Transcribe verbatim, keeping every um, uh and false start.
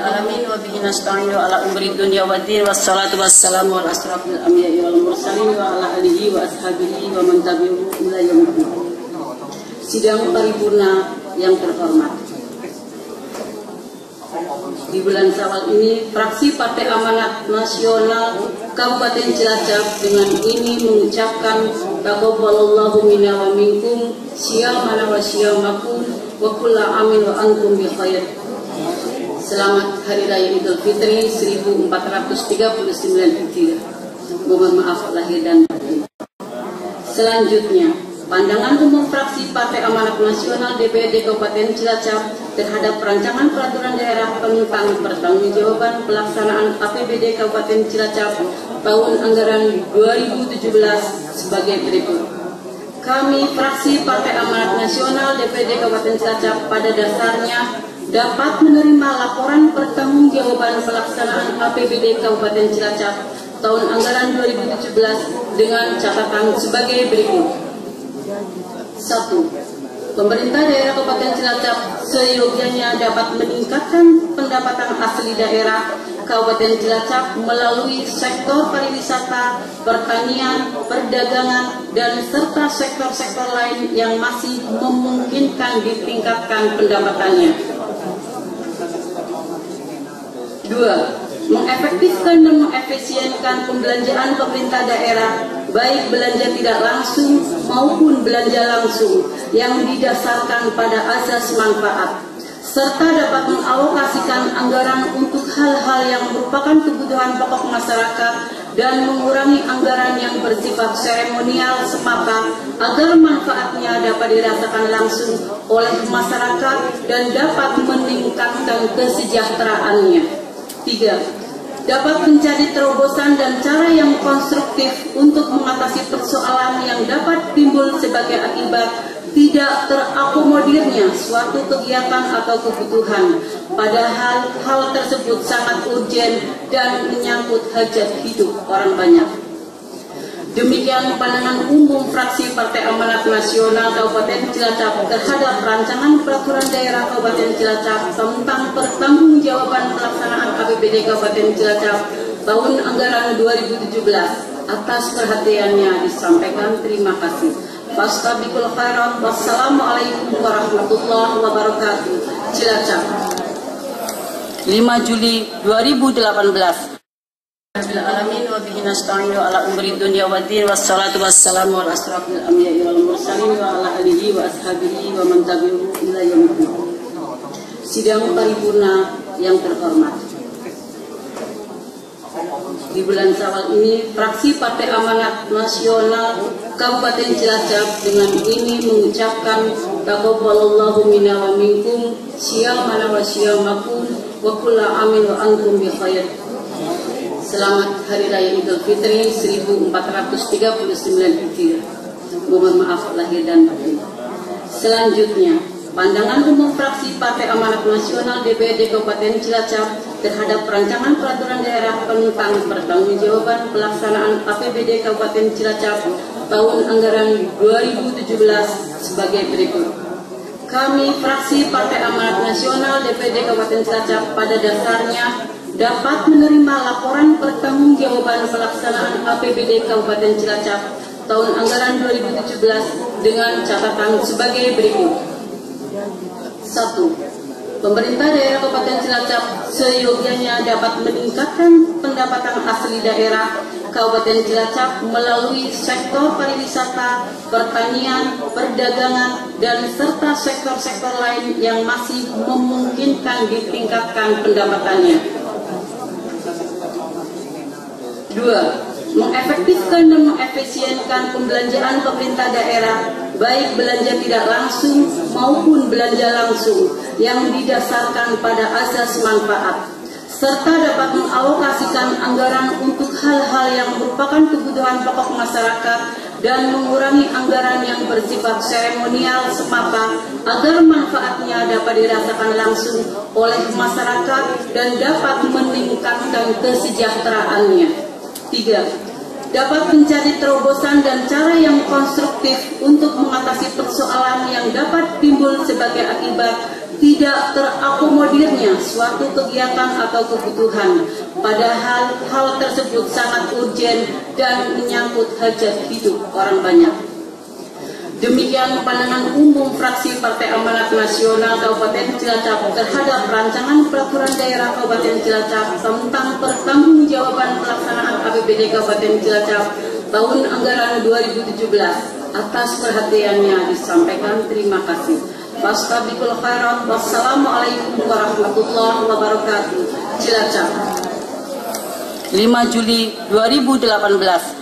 alamin wa bihi nasta'inu ala umri dunya waddin wassalatu wassalamu ala asrafil anbiya'i wal mursalin wa ala alihi wa ashabihi wa man tabi'ahum ila yaumil qiyamah. Sidang paripurna yang terhormat, di bulan Syawal ini fraksi Partai Amanat Nasional Kabupaten Cilacap dengan ini mengucapkan taqabbalallahu minna wa minkum syiyamana wa syiyamakum wa kullu amin wa antum bi khair. Selamat Hari Raya Idul Fitri seribu empat ratus tiga puluh sembilan Hijriah. Mohon maaf lahir dan batin. Selanjutnya, pandangan umum fraksi Partai Amanat Nasional D P R D Kabupaten Cilacap terhadap rancangan peraturan daerah tentang pertanggungjawaban pelaksanaan A P B D Kabupaten Cilacap tahun anggaran dua ribu tujuh belas sebagai berikut. Kami fraksi Partai Amanat Nasional D P R D Kabupaten Cilacap pada dasarnya dapat menerima laporan pertanggungjawaban pelaksanaan A P B D Kabupaten Cilacap tahun anggaran dua ribu tujuh belas dengan catatan sebagai berikut. Satu. Pemerintah daerah Kabupaten Cilacap seyogyanya dapat meningkatkan pendapatan asli daerah Kabupaten Cilacap melalui sektor pariwisata, pertanian, perdagangan, dan serta sektor-sektor lain yang masih memungkinkan ditingkatkan pendapatannya. Dua. Mengefektifkan dan mengefisienkan pembelanjaan pemerintah daerah, baik belanja tidak langsung maupun belanja langsung yang didasarkan pada asas manfaat, serta dapat mengalokasikan anggaran untuk hal-hal yang merupakan kebutuhan pokok masyarakat dan mengurangi anggaran yang bersifat seremonial semata agar manfaatnya dapat dirasakan langsung oleh masyarakat dan dapat meningkatkan kesejahteraannya. Tiga. Dapat mencari terobosan dan cara yang konstruktif untuk mengatasi persoalan yang dapat timbul sebagai akibat tidak terakomodirnya suatu kegiatan atau kebutuhan, padahal hal tersebut sangat urgen dan menyangkut hajat hidup orang banyak. Demikian pandangan umum fraksi Partai Amanat Nasional Kabupaten Cilacap terhadap rancangan peraturan daerah Kabupaten Cilacap tentang pertanggungjawaban pelaksanaan A P B D Kabupaten Cilacap tahun anggaran dua ribu tujuh belas. Atas perhatiannya disampaikan terima kasih. Fastabiqul khairat. Wassalamualaikum warahmatullahi wabarakatuh. Cilacap, lima Juli dua ribu delapan belas. Alamin wa bihi nasta'inu ala umri dunya waddin wassalatu wassalamu ala asrafil anbiya'i wal mursalin wa ala alihi wa ashabihi wa man tabi'ahum ila yaumil qiyamah. Sidang paripurna yang terhormat, di bulan Syawal ini fraksi Partai Amanat Nasional Kabupaten Cilacap dengan ini mengucapkan taqabbalallahu minna wa minkum syiyamana wa syiyamakum wa kullu amin wa antum bi khair. Selamat Hari Raya Idul Fitri seribu empat ratus tiga puluh sembilan Hijriah. Mohon maaf lahir dan batin. Selanjutnya, pandangan umum fraksi Partai Amanat Nasional D P R D Kabupaten Cilacap terhadap rancangan peraturan daerah tentang pertanggungjawaban pelaksanaan A P B D Kabupaten Cilacap tahun anggaran dua ribu tujuh belas sebagai berikut. Kami fraksi Partai Amanat Nasional D P R D Kabupaten Cilacap pada dasarnya dapat menerima laporan pertanggungjawaban pelaksanaan A P B D Kabupaten Cilacap tahun anggaran dua ribu tujuh belas dengan catatan sebagai berikut. Satu. Pemerintah daerah Kabupaten Cilacap seyogyanya dapat meningkatkan pendapatan asli daerah Kabupaten Cilacap melalui sektor pariwisata, pertanian, perdagangan, dan serta sektor-sektor lain yang masih memungkinkan ditingkatkan pendapatannya. Dua. Mengefektifkan dan mengefisienkan pembelanjaan pemerintah daerah, baik belanja tidak langsung maupun belanja langsung yang didasarkan pada asas manfaat, serta dapat mengalokasikan anggaran untuk hal-hal yang merupakan kebutuhan pokok masyarakat dan mengurangi anggaran yang bersifat seremonial semata agar manfaatnya dapat dirasakan langsung oleh masyarakat dan dapat meningkatkan kesejahteraannya. Tiga. dapat mencari terobosan dan cara yang konstruktif untuk mengatasi persoalan yang dapat timbul sebagai akibat tidak terakomodirnya suatu kegiatan atau kebutuhan, padahal hal tersebut sangat urgen dan menyangkut hajat hidup orang banyak. Demikian pandangan umum fraksi Partai Amanat Nasional Kabupaten Cilacap terhadap rancangan peraturan daerah Kabupaten Cilacap tentang pertanggungjawaban pelaksanaan A P B D Kabupaten Cilacap tahun anggaran dua ribu tujuh belas. Atas perhatiannya disampaikan terima kasih. Fastabiqul khairat. Wassalamualaikum warahmatullahi wabarakatuh. Cilacap, lima Juli dua ribu delapan belas.